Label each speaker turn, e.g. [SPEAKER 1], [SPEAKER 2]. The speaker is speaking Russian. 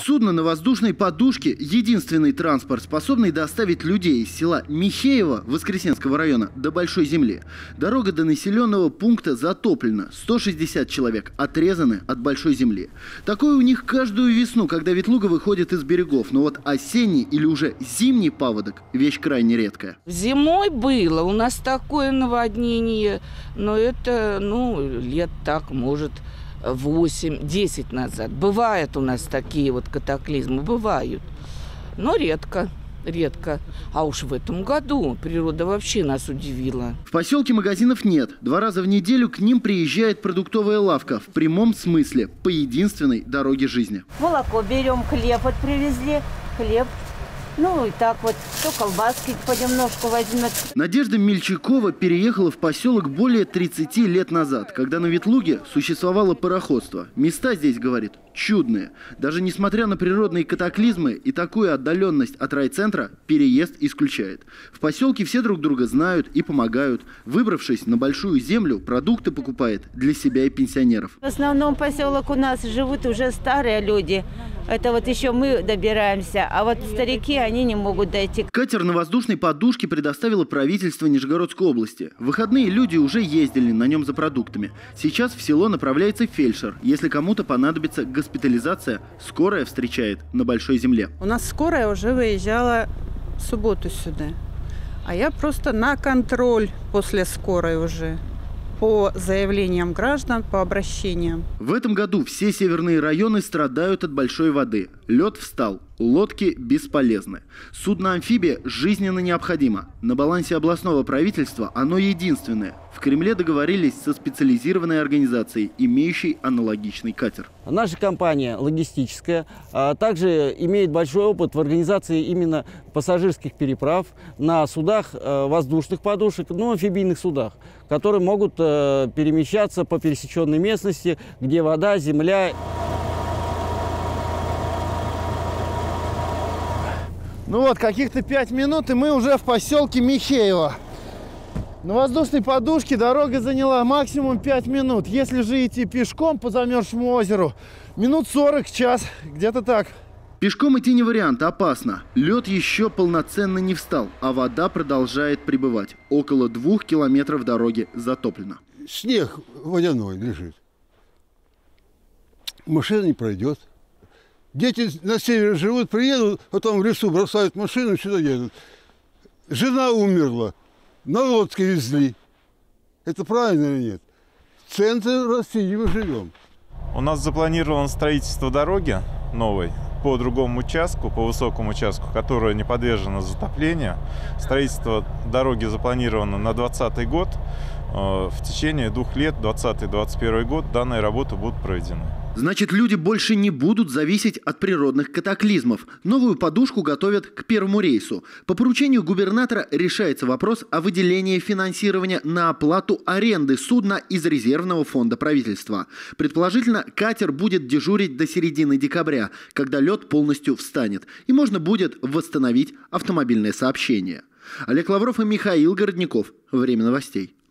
[SPEAKER 1] Судно на воздушной подушке – единственный транспорт, способный доставить людей из села Михеево Воскресенского района до Большой Земли. Дорога до населенного пункта затоплена. 160 человек отрезаны от Большой Земли. Такое у них каждую весну, когда ветлуга выходит из берегов. Но вот осенний или уже зимний паводок – вещь крайне редкая.
[SPEAKER 2] Зимой было у нас такое наводнение, но это, лет так, может, 8-10 назад. Бывают у нас такие вот катаклизмы, бывают, но редко. А уж в этом году природа вообще нас удивила.
[SPEAKER 1] В поселке магазинов нет. 2 раза в неделю к ним приезжает продуктовая лавка. В прямом смысле, по единственной дороге жизни.
[SPEAKER 3] Молоко берем, хлеб вот привезли, хлеб. И так вот, кто колбаски понемножку возьмет.
[SPEAKER 1] Надежда Мельчакова переехала в поселок более 30 лет назад, когда на Ветлуге существовало пароходство. Места здесь, говорит, чудные. Даже несмотря на природные катаклизмы и такую отдаленность от райцентра, переезд исключает. В поселке все друг друга знают и помогают. Выбравшись на Большую Землю, продукты покупает для себя и пенсионеров.
[SPEAKER 3] В основном поселок у нас живут уже старые люди. Это вот еще мы добираемся, а вот старики, они не могут дойти.
[SPEAKER 1] Катер на воздушной подушке предоставило правительство Нижегородской области. В выходные люди уже ездили на нем за продуктами. Сейчас в село направляется фельдшер. Если кому-то понадобится госпитализация, скорая встречает на Большой Земле.
[SPEAKER 4] У нас скорая уже выезжала в субботу сюда. А я просто на контроль после скорой уже. По заявлениям граждан, по обращениям.
[SPEAKER 1] В этом году все северные районы страдают от большой воды. Лед встал, лодки бесполезны. Судно-амфибия жизненно необходимо. На балансе областного правительства оно единственное. В Кремле договорились со специализированной организацией, имеющей аналогичный катер.
[SPEAKER 5] Наша компания логистическая также имеет большой опыт в организации именно пассажирских переправ на судах воздушных подушек, амфибийных судах, которые могут перемещаться по пересеченной местности, где вода, земля.
[SPEAKER 1] Каких-то 5 минут, и мы уже в поселке Михеево. На воздушной подушке дорога заняла максимум 5 минут. Если же идти пешком по замерзшему озеру, минут 40, час, где-то так. Пешком идти не вариант, опасно. Лед еще полноценно не встал, а вода продолжает прибывать. Около 2 километров дороги затоплено.
[SPEAKER 6] Снег водяной лежит. Машина не пройдет. Дети на севере живут, приедут, потом в лесу бросают машину, сюда едут. Жена умерла, на лодке везли. Это правильно или нет? В центре России мы живем.
[SPEAKER 7] У нас запланировано строительство дороги новой по другому участку, по высокому участку, которая не подвержена затоплению. Строительство дороги запланировано на 2020 год. В течение 2 лет, 2020-2021 год, данные работы будут проведены.
[SPEAKER 1] Значит, люди больше не будут зависеть от природных катаклизмов. Новую подушку готовят к первому рейсу. По поручению губернатора решается вопрос о выделении финансирования на оплату аренды судна из резервного фонда правительства. Предположительно, катер будет дежурить до середины декабря, когда лед полностью встанет, и можно будет восстановить автомобильное сообщение. Олег Лавров и Михаил Городников. Время новостей.